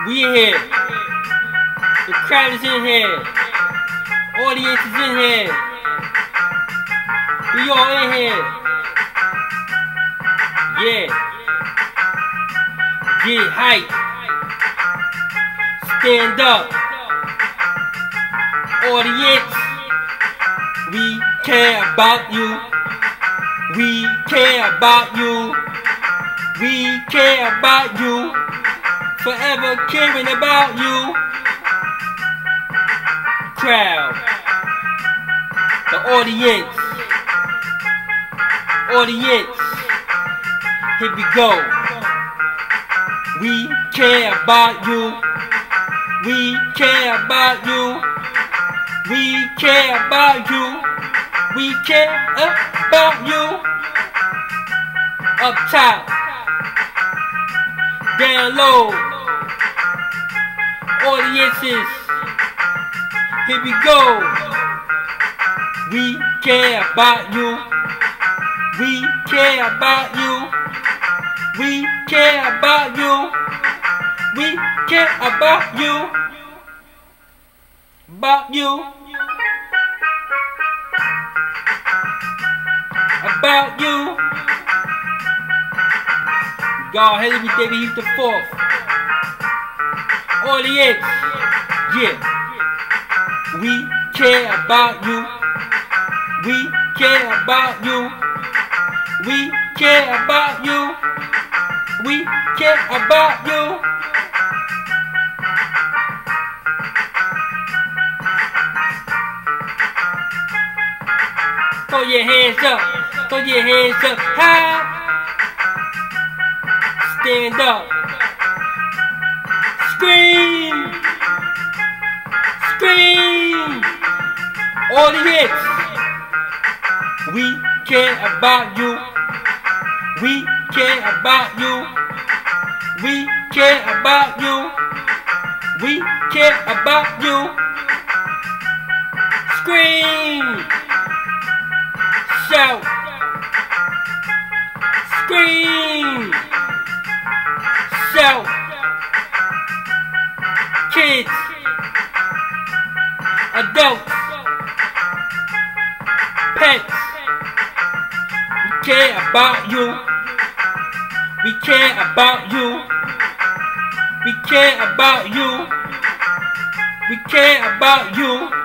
We in here. The crowd is in here. Audience is in here. We all in here. Yeah. Get hype. Stand up. Audience. We care about you. We care about you. We care about you. Forever caring about you. Crowd. The audience. Audience. Here we go. We care about you. We care about you. We care about you. We care about you. Up top. Down low. Audiences. Here we go. We care about you. We care about you. We care about you. We care about you. About you. About you. God, Henry David Hughes the Fourth. Audience. Yeah. We care about you. We care about you. We care about you. We care about you. Throw your hands up. Throw your hands up high. Stand up. Scream. Scream. Audience. We care about you. We care about you. We care about you. We care about you. Scream. Shout. Scream. Shout. Kids. Adults. Pets. We care about you. We care about you. We care about you. We care about you.